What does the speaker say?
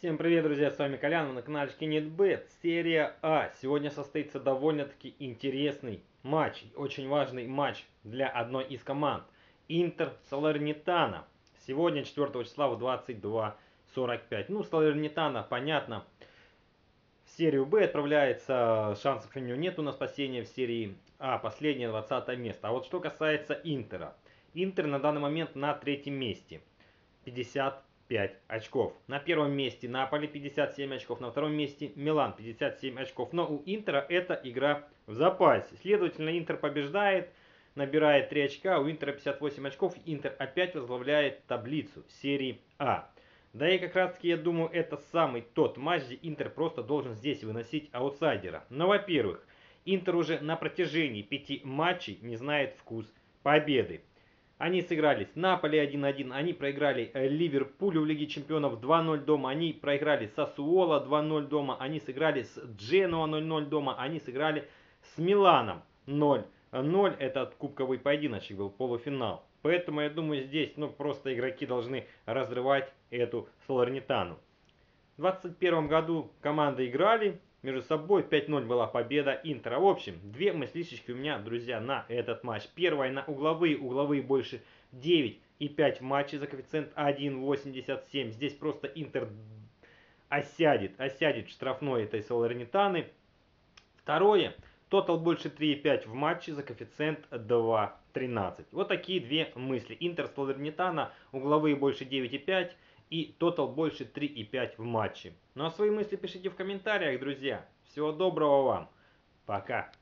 Всем привет, друзья, с вами Колян, вы на канале NetBet, серия А. Сегодня состоится довольно-таки интересный матч, очень важный матч для одной из команд. Интер Салернитана. Сегодня 4 числа в 22:45. Ну, Салернитана, понятно, в серию Б отправляется, шансов у него нету на спасение в серии А, последнее 20 место. А вот что касается Интера. Интер на данный момент на третьем месте. 55 очков. На первом месте Наполи 57 очков, на втором месте Милан 57 очков. Но у Интера эта игра в запасе. Следовательно, Интер побеждает, набирает 3 очка, у Интера 58 очков. Интер опять возглавляет таблицу серии А. Да и как раз таки я думаю, это самый тот матч, где Интер просто должен здесь выносить аутсайдера. Но, во-первых, Интер уже на протяжении 5 матчей не знает вкус победы. Они сыграли с Наполи 1-1, они проиграли Ливерпулю в Лиге Чемпионов 2-0 дома, они проиграли Сассуоло 2-0 дома, они сыграли с Дженуа 0-0 дома, они сыграли с Миланом 0-0. Это кубковый поединочек был, полуфинал. Поэтому я думаю, здесь просто игроки должны разрывать эту Салернитану. В 2021 году команды играли между собой, 5-0 была победа Интера. В общем, две мыслишечки у меня, друзья, на этот матч. Первая на угловые больше 9,5 в матче за коэффициент 1,87. Здесь просто Интер осядет в штрафной этой Салернитаны. Второе, тотал больше 3,5 в матче за коэффициент 2,13. Вот такие две мысли. Интер Салернитана, угловые больше 9,5 и тотал больше 3,5 в матче. Ну а свои мысли пишите в комментариях, друзья. Всего доброго вам. Пока.